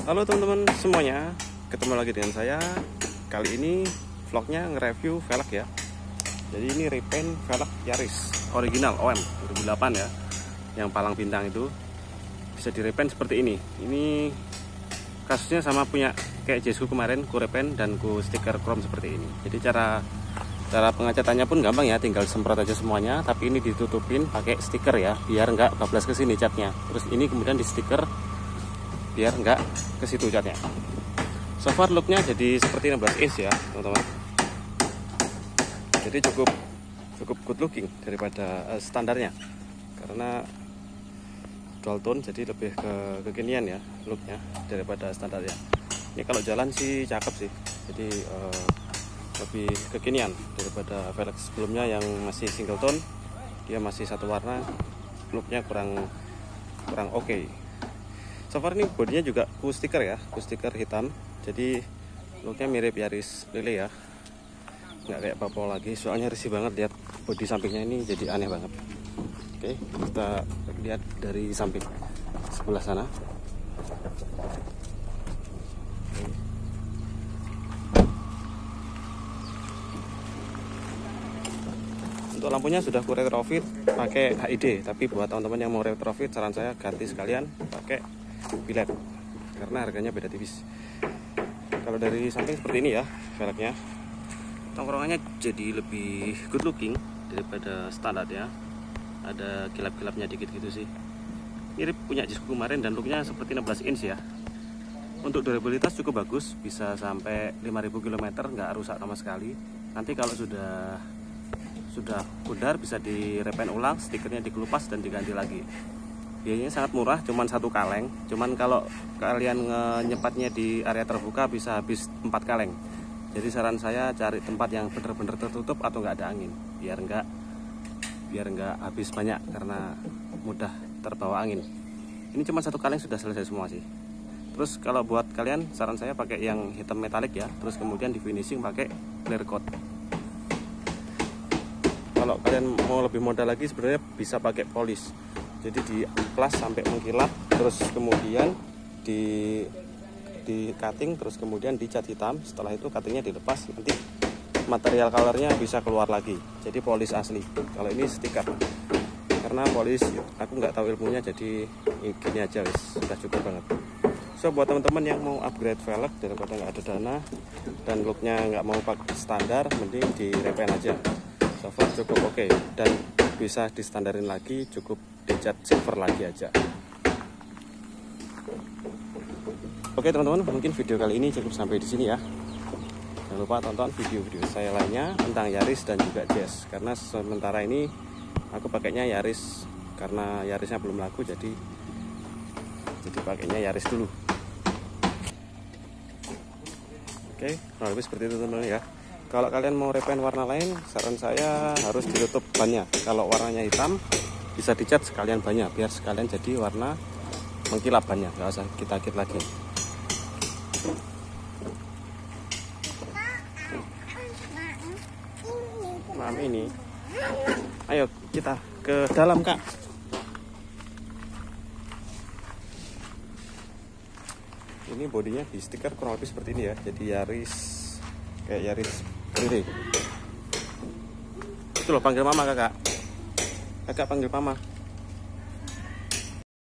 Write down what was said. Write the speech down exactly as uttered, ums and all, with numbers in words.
Halo teman-teman semuanya, ketemu lagi dengan saya. Kali ini vlognya nge-review velg ya. Jadi ini repaint velg Yaris original O M dua ribu delapan ya, yang palang bintang itu bisa di repaint seperti ini. Ini kasusnya sama punya kayak Jesku kemarin, ku repaint dan ku stiker chrome seperti ini. Jadi cara cara pengecatannya pun gampang ya, tinggal semprot aja semuanya. Tapi ini ditutupin pakai stiker ya, biar nggak bablas ke sini catnya. Terus ini kemudian di stiker biar nggak ke situ catnya. So far looknya jadi seperti enam belas inch ya teman-teman. Jadi cukup cukup good looking daripada uh, standarnya, karena dual tone jadi lebih ke kekinian ya looknya daripada standarnya. Ini kalau jalan sih cakep sih, jadi uh, lebih kekinian daripada velg sebelumnya yang masih single tone. Dia masih satu warna, looknya kurang kurang oke. Okay. So far ini bodinya juga ku stiker ya, ku stiker hitam. Jadi looknya mirip Yaris Lele ya, nggak kayak Papau lagi. Soalnya risih banget lihat bodi sampingnya ini, jadi aneh banget. Oke, kita lihat dari samping sebelah sana. Untuk lampunya sudah ku retrofit pakai H I D, tapi buat teman-teman yang mau retrofit, saran saya ganti sekalian pakai biled karena harganya beda tipis. Kalau dari samping seperti ini ya velgnya, tongkrongannya jadi lebih good looking daripada standar ya. Ada kilap-kilapnya dikit gitu sih, mirip punya Jesku kemarin dan looknya seperti enam belas inch ya. Untuk durabilitas cukup bagus, bisa sampai lima ribu kilometer, nggak rusak sama sekali. Nanti kalau sudah sudah pudar bisa direpaint ulang, stikernya dikelupas dan diganti lagi. Biayanya sangat murah, cuman satu kaleng. Cuman kalau kalian nyempatnya di area terbuka bisa habis empat kaleng. Jadi saran saya cari tempat yang benar-benar tertutup atau nggak ada angin, biar nggak biar nggak habis banyak karena mudah terbawa angin. Ini cuma satu kaleng sudah selesai semua sih. Terus kalau buat kalian, saran saya pakai yang hitam metalik ya. Terus kemudian di finishing pakai clear coat. Kalau kalian mau lebih modal lagi sebenarnya bisa pakai polish. Jadi di plus sampai mengkilap, terus kemudian di di cutting, terus kemudian dicat hitam. Setelah itu cuttingnya dilepas, nanti material colornya bisa keluar lagi. Jadi polish asli. Kalau ini stiker, karena polish aku nggak tahu ilmunya, jadi gini aja wis, sudah cukup banget. So buat teman-teman yang mau upgrade velg daripada nggak ada dana dan looknya nggak mau pakai standar, mending di repaint aja. So far cukup oke okay. Dan bisa distandarin lagi, cukup dicat silver lagi aja. Oke teman-teman, mungkin video kali ini cukup sampai di sini ya. Jangan lupa tonton video-video saya lainnya tentang Yaris dan juga Jazz, karena sementara ini aku pakainya Yaris karena Yarisnya belum laku, jadi jadi pakainya Yaris dulu. Oke, kurang lebih seperti itu teman-teman ya. Kalau kalian mau repaint warna lain, saran saya harus ditutup bannya. Kalau warnanya hitam, bisa dicat sekalian bannya, biar sekalian jadi warna mengkilap bannya, nggak usah kita kit lagi. Malam ini, ayo kita ke dalam kak. Ini bodinya di stiker kurang lebih seperti ini ya, jadi Yaris kayak Yaris Lele. Itu loh, panggil mama kakak. Kakak panggil mama.